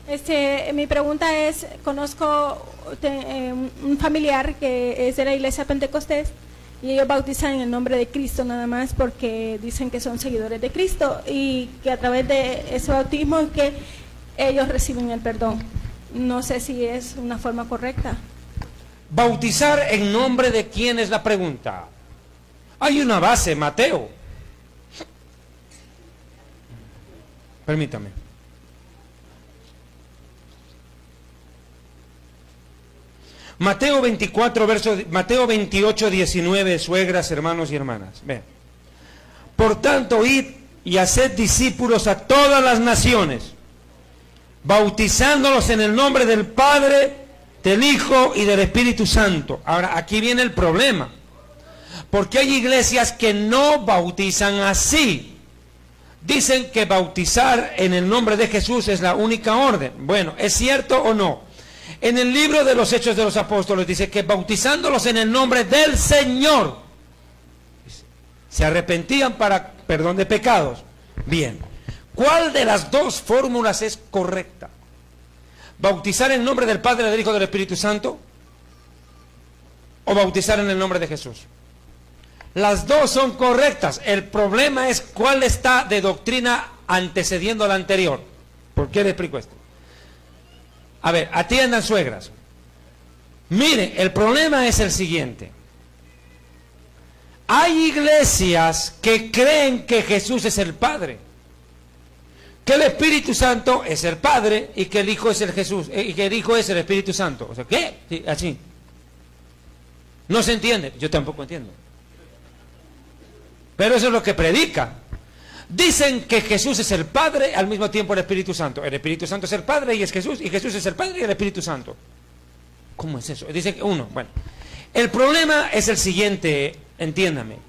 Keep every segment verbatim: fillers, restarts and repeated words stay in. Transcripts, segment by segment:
Este, mi pregunta es, conozco te, eh, un familiar que es de la iglesia Pentecostés y ellos bautizan en el nombre de Cristo nada más porque dicen que son seguidores de Cristo y que a través de ese bautismo es que ellos reciben el perdón. No sé si es una forma correcta. ¿Bautizar en nombre de quién es la pregunta? Hay una base, Mateo. Permítame. Mateo veinticuatro, verso, Mateo veintiocho, diecinueve, suegras, hermanos y hermanas. Vean. Por tanto, id y haced discípulos a todas las naciones, bautizándolos en el nombre del Padre, del Hijo y del Espíritu Santo. Ahora, aquí viene el problema. Porque hay iglesias que no bautizan así. Dicen que bautizar en el nombre de Jesús es la única orden. Bueno, ¿es cierto o no? En el libro de los Hechos de los Apóstoles dice que bautizándolos en el nombre del Señor se arrepentían para perdón de pecados. Bien, ¿cuál de las dos fórmulas es correcta? ¿Bautizar en el nombre del Padre, del Hijo y del Espíritu Santo? ¿O bautizar en el nombre de Jesús? Las dos son correctas. El problema es cuál está de doctrina antecediendo a la anterior. ¿Por qué le explico esto? A ver, atiendan, suegras. Mire, el problema es el siguiente. Hay iglesias que creen que Jesús es el Padre, que el Espíritu Santo es el Padre y que el Hijo es el Jesús, y que el Hijo es el Espíritu Santo. O sea, ¿qué? Sí, así. No se entiende. Yo tampoco entiendo. Pero eso es lo que predica. Dicen que Jesús es el Padre, al mismo tiempo el Espíritu Santo. El Espíritu Santo es el Padre y es Jesús, y Jesús es el Padre y el Espíritu Santo. ¿Cómo es eso? Dice que uno, bueno. El problema es el siguiente, entiéndame.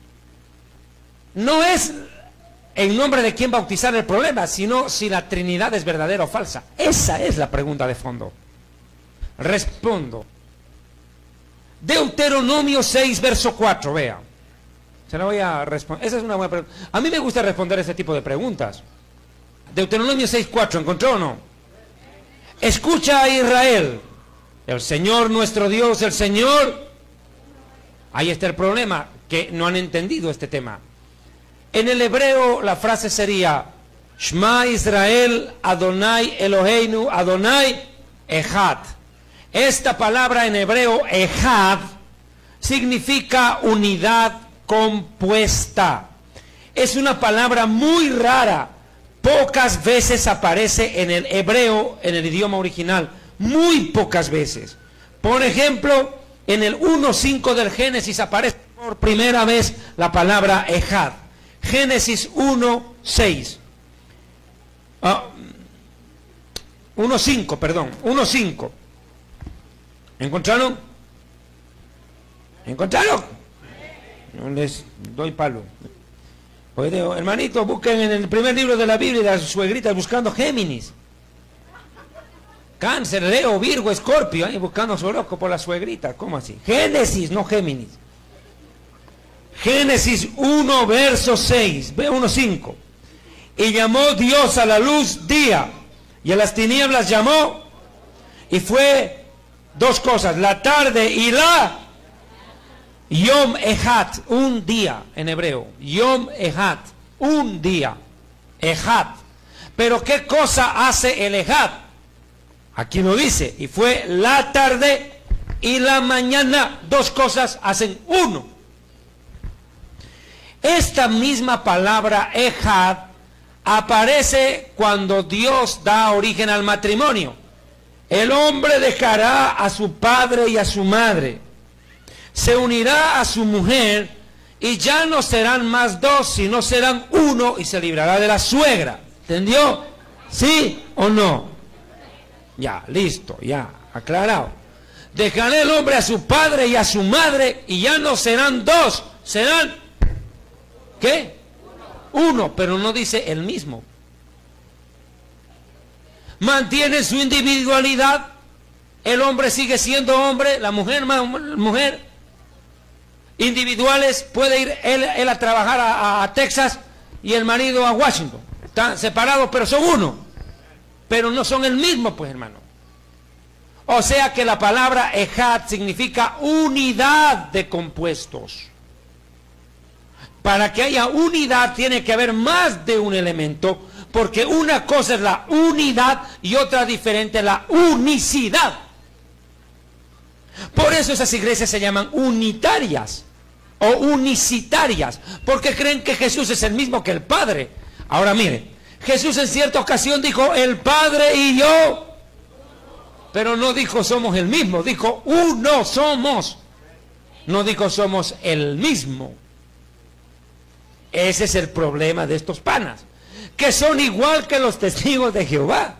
No es en nombre de quién bautizar el problema, sino si la Trinidad es verdadera o falsa. Esa es la pregunta de fondo. Respondo. Deuteronomio seis, verso cuatro, vea. Se la voy a responder. Esa es una buena pregunta. A mí me gusta responder ese tipo de preguntas. Deuteronomio seis, cuatro, ¿encontró o no? Escucha a Israel. El Señor nuestro Dios, el Señor. Ahí está el problema, que no han entendido este tema. En el hebreo la frase sería Shema Israel, Adonai Eloheinu, Adonai Echad. Esta palabra en hebreo Echad significa unidad compuesta. Es una palabra muy rara. Pocas veces aparece en el hebreo, en el idioma original. Muy pocas veces. Por ejemplo, en el uno cinco del Génesis aparece por primera vez la palabra Echad. Génesis uno seis. Ah, uno cinco, perdón. uno cinco. ¿Encontraron? ¿Encontraron? No les doy palo. Pues, hermanito, busquen en el primer libro de la Biblia las suegritas buscando Géminis. Cáncer, Leo, Virgo, Escorpio, ahí buscando su loco por las suegritas. ¿Cómo así? Génesis, no Géminis. Génesis uno, verso seis, ve uno cinco. Y llamó Dios a la luz día, y a las tinieblas llamó, y fue dos cosas, la tarde y la Yom Echad, un día en hebreo. Yom Echad, un día. Echad. Pero ¿qué cosa hace el Echad? Aquí lo dice. Y fue la tarde y la mañana. Dos cosas hacen uno. Esta misma palabra Echad aparece cuando Dios da origen al matrimonio. El hombre dejará a su padre y a su madre, se unirá a su mujer, y ya no serán más dos, sino serán uno, y se librará de la suegra. ¿Entendió? ¿Sí o no? Ya, listo, ya, aclarado. Dejará el hombre a su padre y a su madre, y ya no serán dos, serán, ¿qué? Uno, pero no dice el mismo. Mantiene su individualidad. El hombre sigue siendo hombre, la mujer mujer. Individuales, puede ir él, él a trabajar a, a Texas y el marido a Washington. Están separados, pero son uno. pero no son el mismo, pues, hermano. O sea que la palabra ejad significa unidad de compuestos. Para que haya unidad tiene que haber más de un elemento, porque una cosa es la unidad y otra diferente la unicidad. Por eso esas iglesias se llaman unitarias o unicitarias, porque creen que Jesús es el mismo que el Padre. Ahora mire, Jesús en cierta ocasión dijo el Padre y yo, pero no dijo somos el mismo, dijo uno somos, no dijo somos el mismo. Ese es el problema de estos panas, que son igual que los testigos de Jehová.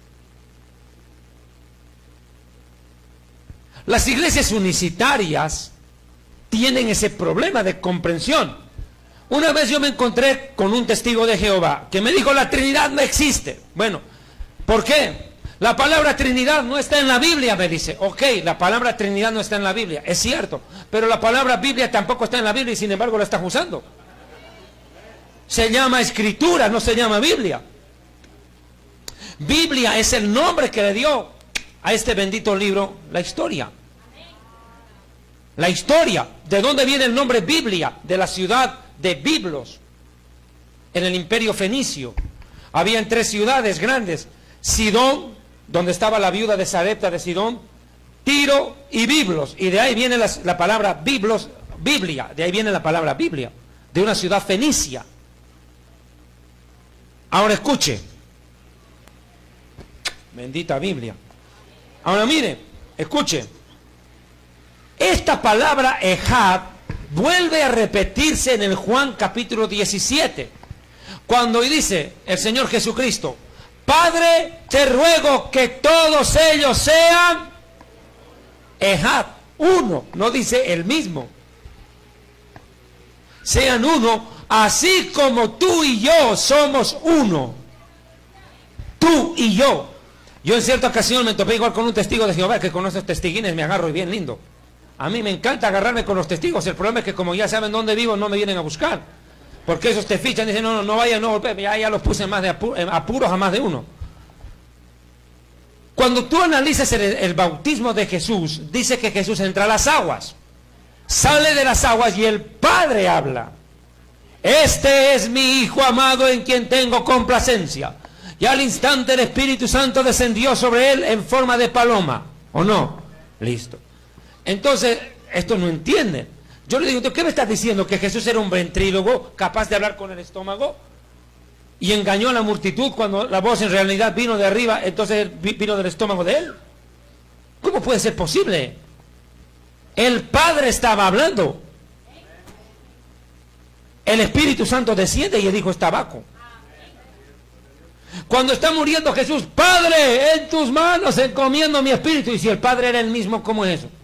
Las iglesias unicitarias tienen ese problema de comprensión. Una vez yo me encontré con un testigo de Jehová que me dijo la Trinidad no existe. Bueno, ¿por qué? La palabra Trinidad no está en la Biblia, me dice. Ok, la palabra Trinidad no está en la Biblia, es cierto, pero la palabra Biblia tampoco está en la Biblia y sin embargo la estás usando. Se llama Escritura, no se llama Biblia. Biblia es el nombre que le dio a este bendito libro la historia. La historia. ¿De dónde viene el nombre Biblia? De la ciudad de Biblos, en el imperio fenicio. Habían tres ciudades grandes: Sidón, donde estaba la viuda de Sarepta de Sidón, Tiro y Biblos. Y de ahí viene la, la palabra Biblos, Biblia. De ahí viene la palabra Biblia, de una ciudad fenicia. Ahora escuche, bendita Biblia. Ahora mire, escuche, esta palabra ejad vuelve a repetirse en el Juan capítulo diecisiete, cuando dice el Señor Jesucristo: Padre, te ruego que todos ellos sean ejad, uno, no dice el mismo, sean uno, así como tú y yo somos uno. Tú y yo. Yo en cierta ocasión me topé igual con un testigo de Jehová que con esos testiguines me agarro y bien lindo. A mí me encanta agarrarme con los testigos. El problema es que como ya saben dónde vivo, no me vienen a buscar, porque esos te fichan y dicen no, no, no vaya, no, ya, ya los puse en más de apu en apuros a más de uno. Cuando tú analizas el, el bautismo de Jesús, dice que Jesús entra a las aguas, sale de las aguas y el Padre habla: este es mi Hijo amado en quien tengo complacencia. Y al instante el Espíritu Santo descendió sobre él en forma de paloma. ¿O no? Listo. Entonces, esto no entiende. Yo le digo, ¿qué me estás diciendo? ¿Que Jesús era un ventrílogo capaz de hablar con el estómago? Y engañó a la multitud cuando la voz en realidad vino de arriba, entonces vino del estómago de él. ¿Cómo puede ser posible? El Padre estaba hablando. El Espíritu Santo desciende y el Hijo está abajo. Cuando está muriendo Jesús: Padre, en tus manos encomiendo mi espíritu. Y si el Padre era el mismo, ¿cómo es eso?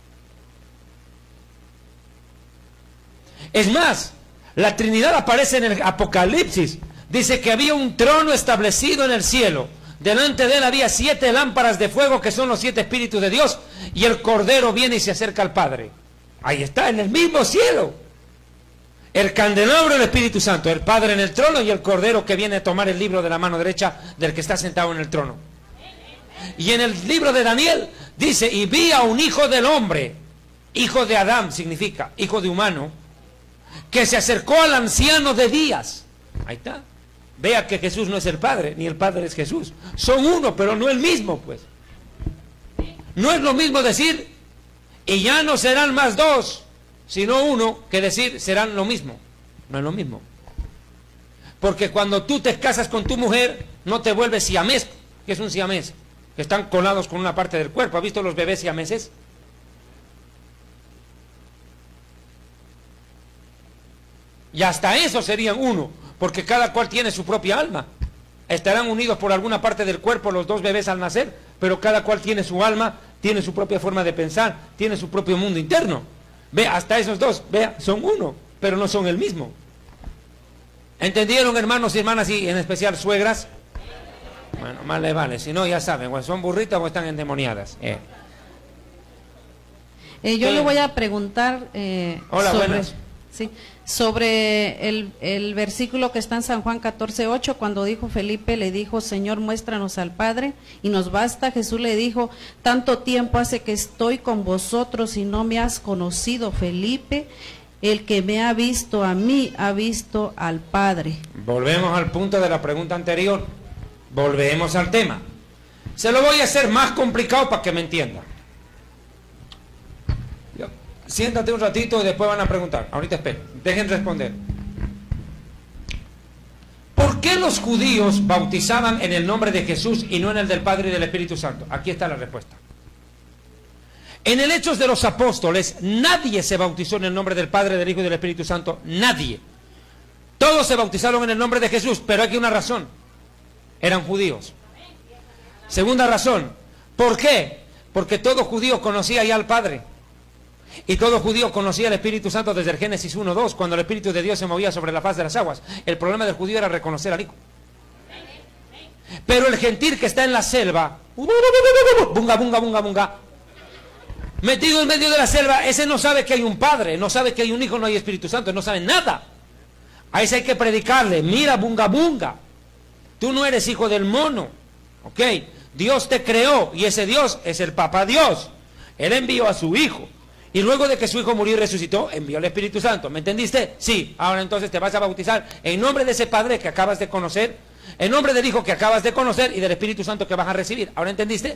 Es más, la Trinidad aparece en el Apocalipsis. Dice que había un trono establecido en el cielo. Delante de él había siete lámparas de fuego, que son los siete espíritus de Dios. Y el Cordero viene y se acerca al Padre. Ahí está, en el mismo cielo. El candelabro, el Espíritu Santo, el Padre en el trono y el Cordero que viene a tomar el libro de la mano derecha del que está sentado en el trono. Y en el libro de Daniel dice: y vi a un hijo del hombre, hijo de Adán significa hijo de humano, que se acercó al anciano de días. Ahí está. Vea que Jesús no es el Padre, ni el Padre es Jesús. Son uno, pero no el mismo, pues. No es lo mismo decir: y ya no serán más dos, sino uno, que decir serán lo mismo. No es lo mismo. Porque cuando tú te casas con tu mujer, no te vuelves siamés. ¿Qué es un siamés? Que están colados con una parte del cuerpo. ¿Has visto los bebés siameses? Y hasta eso serían uno, porque cada cual tiene su propia alma. Estarán unidos por alguna parte del cuerpo los dos bebés al nacer, pero cada cual tiene su alma, tiene su propia forma de pensar, tiene su propio mundo interno. Ve, hasta esos dos, vea, son uno, pero no son el mismo. ¿Entendieron, hermanos y hermanas, y en especial suegras? Bueno, más les vale, si no ya saben, o son burritas o están endemoniadas. Eh. Eh, yo eh. le voy a preguntar eh, Hola, sobre... buenas. Sí, sobre el, el versículo que está en San Juan catorce ocho, cuando dijo Felipe, le dijo, Señor, muéstranos al Padre, y nos basta. Jesús le dijo, tanto tiempo hace que estoy con vosotros y no me has conocido, Felipe. El que me ha visto a mí, ha visto al Padre. Volvemos al punto de la pregunta anterior. Volvemos al tema. Se lo voy a hacer más complicado para que me entienda. Siéntate un ratito y después van a preguntar. Ahorita espero. Dejen responder. ¿Por qué los judíos bautizaban en el nombre de Jesús y no en el del Padre y del Espíritu Santo? Aquí está la respuesta. En el Hechos de los Apóstoles, nadie se bautizó en el nombre del Padre, del Hijo y del Espíritu Santo. Nadie. Todos se bautizaron en el nombre de Jesús, pero hay una razón. Eran judíos. Segunda razón. ¿Por qué? Porque todo judío conocía ya al Padre. Y todo judío conocía al Espíritu Santo desde el Génesis uno dos, cuando el Espíritu de Dios se movía sobre la faz de las aguas. El problema del judío era reconocer al Hijo. Pero el gentil que está en la selva, bunga, bunga, bunga, bunga, metido en medio de la selva, ese no sabe que hay un Padre, no sabe que hay un Hijo, no hay Espíritu Santo, no sabe nada. A ese hay que predicarle, mira, bunga, bunga, tú no eres hijo del mono, ¿ok? Dios te creó y ese Dios es el Papá Dios. Él envió a su Hijo. Y luego de que su Hijo murió y resucitó, envió al Espíritu Santo. ¿Me entendiste? Sí. Ahora entonces te vas a bautizar en nombre de ese Padre que acabas de conocer, en nombre del Hijo que acabas de conocer y del Espíritu Santo que vas a recibir. ¿Ahora entendiste?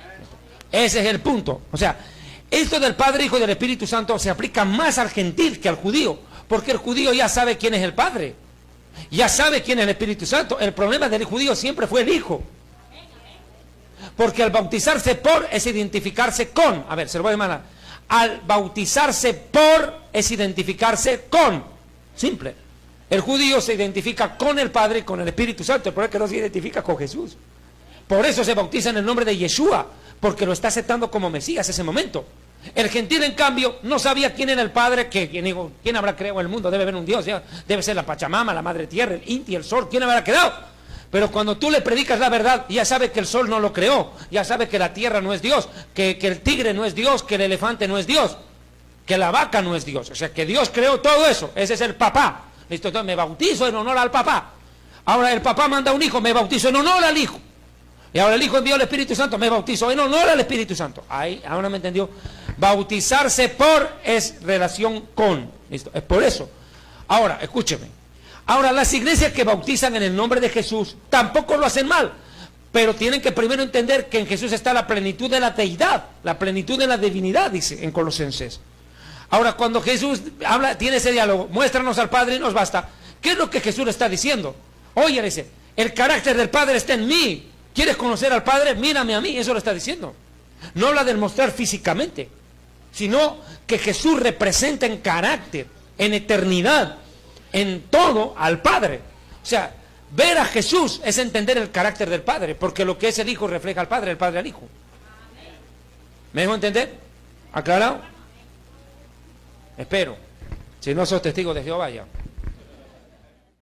Ese es el punto. O sea, esto del Padre, Hijo y del Espíritu Santo se aplica más al gentil que al judío, porque el judío ya sabe quién es el Padre, ya sabe quién es el Espíritu Santo. El problema del judío siempre fue el Hijo, porque al bautizarse por es identificarse con. A ver, se lo voy a demandar. Al bautizarse por es identificarse con. Simple. El judío se identifica con el Padre y con el Espíritu Santo. El problema es que no se identifica con Jesús. Por eso se bautiza en el nombre de Yeshua, porque lo está aceptando como Mesías ese momento. El gentil, en cambio, no sabía quién era el Padre, que, quién, digo, quién habrá creado el mundo. Debe haber un Dios, ya. Debe ser la Pachamama, la Madre Tierra, el Inti, el Sol. ¿Quién habrá creado? Pero cuando tú le predicas la verdad, ya sabe que el sol no lo creó, ya sabe que la tierra no es Dios, que, que el tigre no es Dios, que el elefante no es Dios, que la vaca no es Dios. O sea, que Dios creó todo eso. Ese es el papá. Listo, entonces me bautizo en honor al papá. Ahora el papá manda a un hijo, me bautizo en honor al hijo. Y ahora el hijo envió al Espíritu Santo, me bautizo en honor al Espíritu Santo. Ahí, ahora me entendió. Bautizarse por es relación con. Listo, es por eso. Ahora, escúcheme. Ahora, las iglesias que bautizan en el nombre de Jesús tampoco lo hacen mal, pero tienen que primero entender que en Jesús está la plenitud de la deidad, la plenitud de la divinidad, dice en Colosenses. Ahora, cuando Jesús habla, tiene ese diálogo, muéstranos al Padre y nos basta. ¿Qué es lo que Jesús le está diciendo? Oye, dice, el carácter del Padre está en mí. ¿Quieres conocer al Padre? Mírame a mí. Eso lo está diciendo. No habla del mostrar físicamente, sino que Jesús representa en carácter, en eternidad, en todo al Padre. O sea, ver a Jesús es entender el carácter del Padre, porque lo que es el Hijo refleja al Padre, el Padre al Hijo. ¿Me dejo entender? ¿Aclarado? Espero. Si no sos testigo de Jehová ya.